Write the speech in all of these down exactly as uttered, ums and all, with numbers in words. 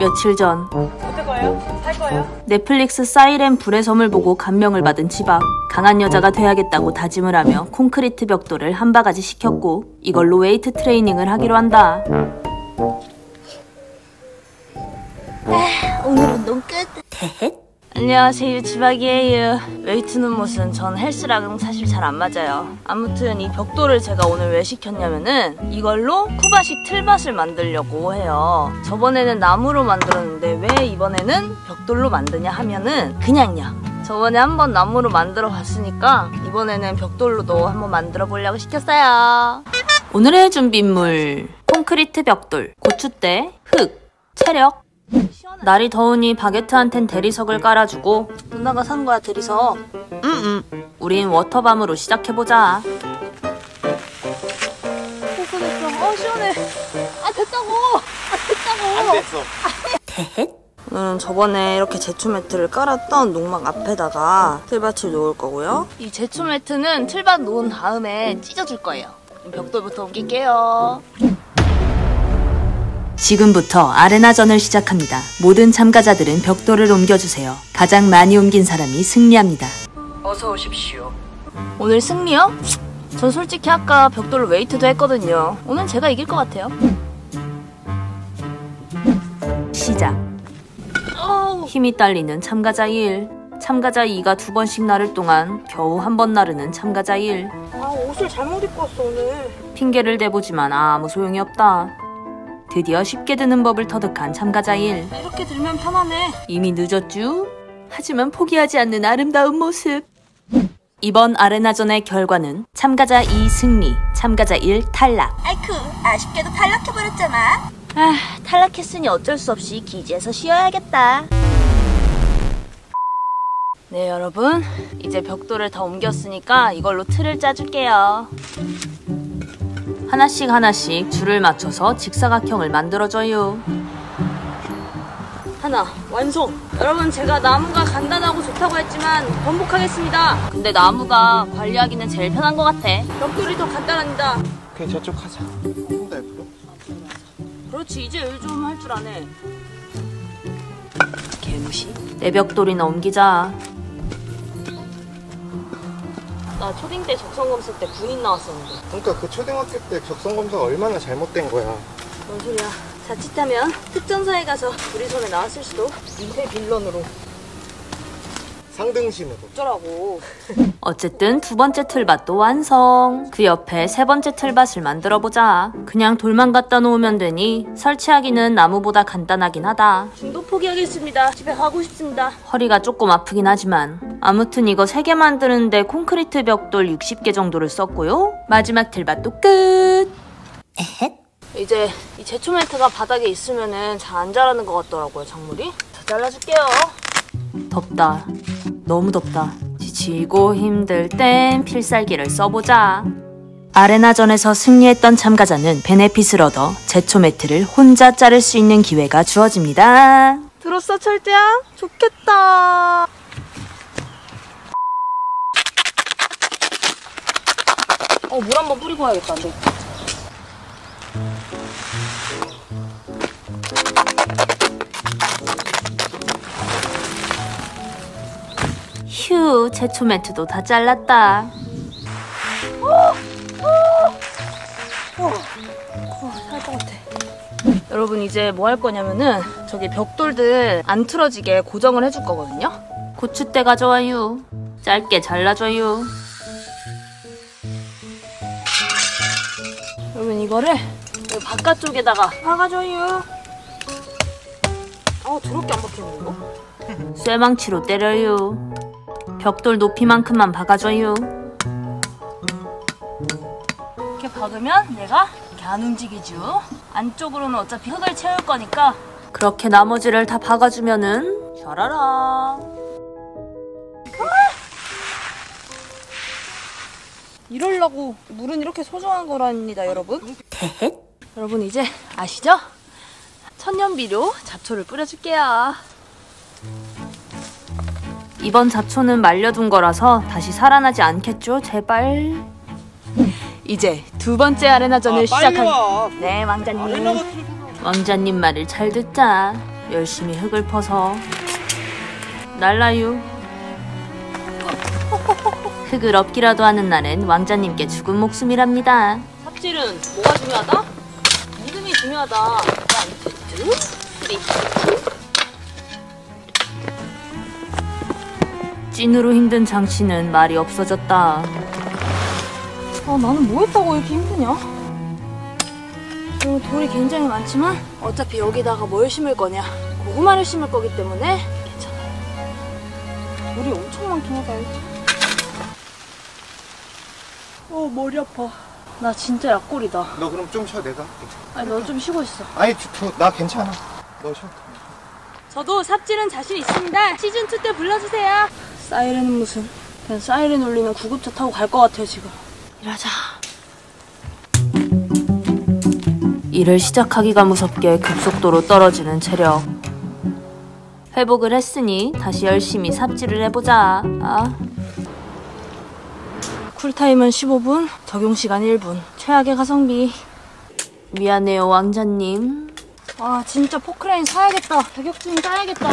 며칠 전 어떨 거예요? 살 거예요? 넷플릭스 사이렌 불의 섬을 보고 감명을 받은 치박. 강한 여자가 돼야겠다고 다짐을 하며 콘크리트 벽돌을 한 바가지 시켰고 이걸로 웨이트 트레이닝을 하기로 한다. 아, 오늘 운동 끝. 대헷? 안녕하세요, 치박이에요. 웨이트는 무슨, 전 헬스랑은 사실 잘 안 맞아요. 아무튼 이 벽돌을 제가 오늘 왜 시켰냐면은 이걸로 쿠바식 틀밭을 만들려고 해요. 저번에는 나무로 만들었는데 왜 이번에는 벽돌로 만드냐 하면은 그냥요. 저번에 한번 나무로 만들어 봤으니까 이번에는 벽돌로도 한번 만들어 보려고 시켰어요. 오늘의 준비물: 콘크리트 벽돌, 고추대, 흙, 체력. 날이 더우니 바게트한텐 대리석을 깔아주고 누나가 산 거야 대리석. 음음 우린 워터밤으로 시작해보자. 됐어 됐어. 어 시원해. 아 됐다고. 아 됐다고. 안 됐어. 대헷? 오늘은 저번에 이렇게 제초 매트를 깔았던 농막 앞에다가 틀밭을 놓을 거고요. 이 제초 매트는 틀밭 놓은 다음에 찢어줄 거예요. 벽돌부터 옮길게요. 지금부터 아레나전을 시작합니다. 모든 참가자들은 벽돌을 옮겨주세요. 가장 많이 옮긴 사람이 승리합니다. 어서 오십시오. 오늘 승리요? 전 솔직히 아까 벽돌로 웨이트도 했거든요. 오늘 제가 이길 것 같아요. 시작. 힘이 딸리는 참가자 일. 참가자 이가 두 번씩 나를 동안 겨우 한 번 나르는 참가자 일. 아 옷을 잘못 입고 왔어 오늘. 핑계를 대보지만 아무 소용이 없다. 드디어 쉽게 드는 법을 터득한 참가자 일. 이렇게 들면 편하네. 이미 늦었쥬? 하지만 포기하지 않는 아름다운 모습. 이번 아레나전의 결과는 참가자 이 승리, 참가자 일 탈락. 아이쿠, 아쉽게도 탈락해버렸잖아. 아, 탈락했으니 어쩔 수 없이 기지에서 쉬어야겠다. 네 여러분, 이제 벽돌을 다 옮겼으니까 이걸로 틀을 짜줄게요. 하나씩 하나씩 줄을 맞춰서 직사각형을 만들어줘요. 하나 완성! 여러분 제가 나무가 간단하고 좋다고 했지만 번복하겠습니다. 근데 나무가 관리하기는 제일 편한 것 같아. 벽돌이 더 간단합니다. 그냥 저쪽 하자. 조금 더 옆으로. 그렇지 이제 일 좀 할 줄 아네. 개무시. 내 벽돌이나 옮기자. 나 초딩 때 적성검사 때 군인 나왔었는데. 그러니까 그 초등학교 때 적성검사가 얼마나 잘못된 거야. 뭔 소리야. 자칫하면 특전사에 가서 우리 손에 나왔을 수도. 민폐 빌런으로. 상등심으로. 어쩌라고. 어쨌든 두 번째 틀밭도 완성. 그 옆에 세 번째 틀밭을 만들어보자. 그냥 돌만 갖다 놓으면 되니 설치하기는 나무보다 간단하긴 하다. 중도 포기하겠습니다. 집에 가고 싶습니다. 허리가 조금 아프긴 하지만 아무튼 이거 세 개 만드는데 콘크리트 벽돌 육십 개 정도를 썼고요. 마지막 틀밭도 끝. 에헷. 이제 이 제초 매트가 바닥에 있으면은 잘 안 자라는 것 같더라고요, 작물이. 다 잘라줄게요. 덥다. 너무 덥다. 지치고 힘들 땐 필살기를 써보자. 아레나전에서 승리했던 참가자는 베네핏을 얻어 제초 매트를 혼자 자를 수 있는 기회가 주어집니다. 들었어 철재야? 좋겠다. 어, 물 한번 뿌리고 와야겠다. 안 되겠다. 휴, 제초 매트도 다 잘랐다. 살 것 같아. 여러분 이제 뭐 할 거냐면은 저기 벽돌들 안 틀어지게 고정을 해줄 거거든요. 고추대 가져와요. 짧게 잘라줘요. 여러분 이거를 여기 바깥쪽에다가 박아줘요. 아 더럽게 안 박히는 거? 쇠망치로 때려요. 벽돌 높이만큼만 박아줘요. 이렇게 박으면 얘가 이렇게 안 움직이죠. 안쪽으로는 어차피 흙을 채울 거니까 그렇게 나머지를 다 박아주면은 샤라라. 이러려고 물은 이렇게 소중한 거랍니다 여러분. 대헷? 여러분 이제 아시죠? 천년비료 잡초를 뿌려줄게요. 이번 잡초는 말려둔 거라서 다시 살아나지 않겠죠? 제발. 이제 두 번째 아레나전을 아, 시작한. 빨리 와. 네 왕자님. 아레나가 왕자님 말을 잘 듣자. 열심히 흙을 퍼서 날라유. 흙을 엎기라도 하는 날엔 왕자님께 죽은 목숨이랍니다. 삽질은 뭐가 중요하다? 믿음이 중요하다. 원, 투, 투, 쓰리, 투. 찐으로 힘든 장씨는 말이 없어졌다. 아, 나는 뭐 했다고 이렇게 힘드냐? 그리고 돌이 굉장히 많지만 어차피 여기다가 뭘 심을 거냐? 고구마를 심을 거기 때문에 괜찮아. 돌이 엄청 많긴 하다. 어, 머리 아파. 나 진짜 약골이다. 너 그럼 좀 쉬어, 내가. 아니, 너 좀 쉬고 있어. 아니, 저, 나 괜찮아. 너 쉬어. 저도 삽질은 자신 있습니다. 시즌이 때 불러주세요. 사이렌은 무슨. 그냥 사이렌 울리는 구급차 타고 갈 것 같아요, 지금. 일하자. 일을 시작하기가 무섭게 급속도로 떨어지는 체력. 회복을 했으니 다시 열심히 삽질을 해보자. 아. 쿨타임은 십오 분, 적용시간 일 분. 최악의 가성비. 미안해요, 왕자님. 아, 진짜 포크레인 사야겠다. 자격증 따야겠다.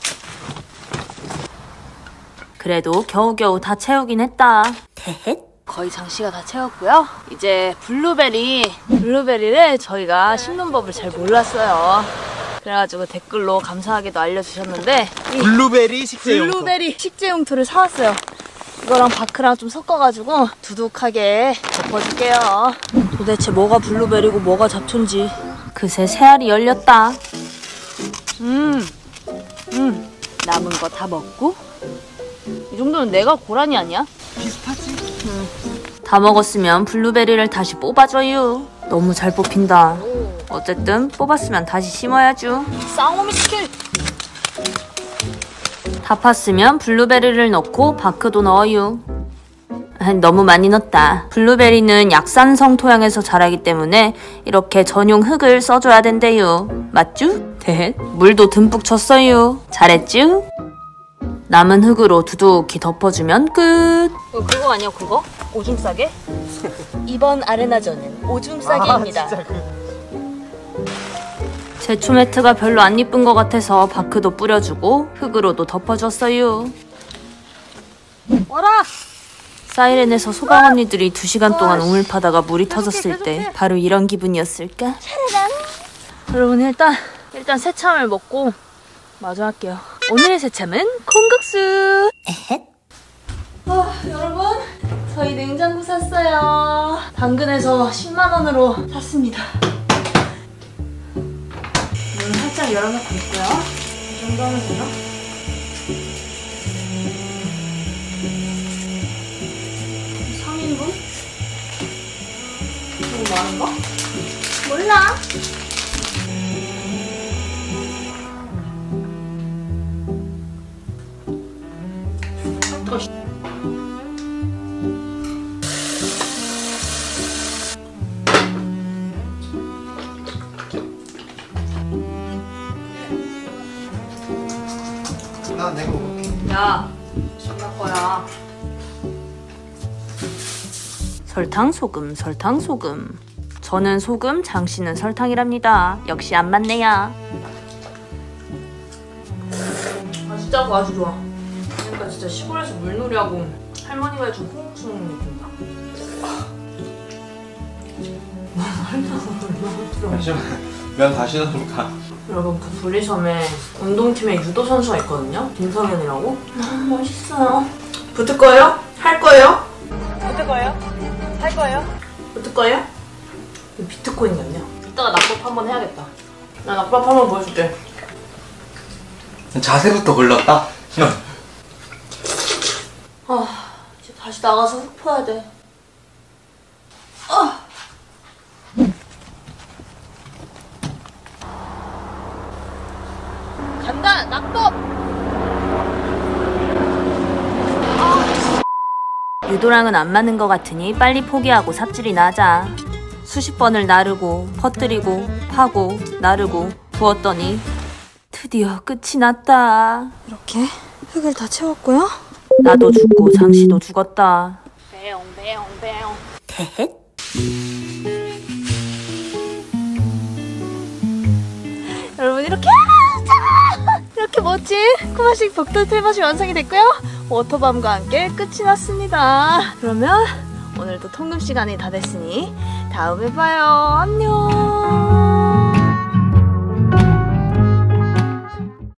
그래도 겨우겨우 다 채우긴 했다. 대헷. 거의 장씨가 다 채웠고요. 이제 블루베리, 블루베리를 저희가 심는 법을 잘 몰랐어요. 그래가지고 댓글로 감사하게도 알려주셨는데 이 블루베리 식재용토. 블루베리 식재용토를 사왔어요. 이거랑 바크랑 좀 섞어가지고 두둑하게 덮어줄게요. 도대체 뭐가 블루베리고 뭐가 잡초인지. 그새 새알이 열렸다. 음, 음, 남은 거 다 먹고. 이 정도면 내가 고라니 아니야? 비슷하지? 음. 다 먹었으면 블루베리를 다시 뽑아줘요. 너무 잘 뽑힌다. 어쨌든 뽑았으면 다시 심어야죠. 쌍오미 스킬. 다 팠으면 블루베리를 넣고 바크도 넣어요. 너무 많이 넣었다. 블루베리는 약산성 토양에서 자라기 때문에 이렇게 전용 흙을 써줘야 된대요. 맞죠? 대 물도 듬뿍 쳤어요. 잘했쥬? 남은 흙으로 두둑히 덮어주면 끝. 어, 그거 아니야, 그거? 오줌 싸개? 이번 아레나전은 오줌 싸개입니다. 아, 진짜 그... 제초 매트가 별로 안 이쁜 것 같아서 바크도 뿌려주고 흙으로도 덮어줬어요. 와라! 사이렌에서 소방 언니들이 두 시간 동안 우물 파다가 물이 터졌을 때 바로 이런 기분이었을까? 여러분, 일단 일단 새참을 먹고 마저 할게요. 오늘의 새참은 콩국수. 에헷. 아, 여러분, 저희 냉장고 샀어요. 당근에서 십만 원으로 샀습니다. 문 살짝 열어놓고 있고요. 이 정도 하면 되나? 삼 인분? 너무 많은가? 몰라. 나 내가 먹을게. 야, 존나 거야. 설탕, 소금, 설탕, 소금. 저는 소금, 장씨는 설탕이랍니다. 역시 안 맞네요. 맛있다고 아주 좋아. 그러니까 진짜 시골에서 물놀이하고 할머니가 해준 콩국수 먹는 느낌이다. 잠시만, 면 다시 넣을까? 여러분, 그 브리섬에 운동팀에 유도 선수가 있거든요? 김성현이라고? 너무 멋있어요. 붙을 거예요? 할 거예요? 붙을 거예요? 할 거예요? 붙을 거예요? 비트코인 같냐? 이따가 낙법 한번 해야겠다. 나 낙법 한번 보여줄게. 자세부터 걸렸다? 아, 이제 다시 나가서 흙 퍼야 돼. 아! 간다! 낙법! 유도랑은 안 맞는 것 같으니 빨리 포기하고 삽질이나 하자. 수십 번을 나르고 퍼뜨리고 파고 나르고 부었더니 드디어 끝이 났다. 이렇게 흙을 다 채웠고요. 나도 죽고 장씨도 죽었다. 배용 배용 배용. 대헷? 여러분, 이렇게 아, 멋진 쿠바식 벽돌 틀밭이 완성이 됐고요. 워터밤과 함께 끝이 났습니다. 그러면 오늘도 통금 시간이 다 됐으니 다음에 봐요. 안녕.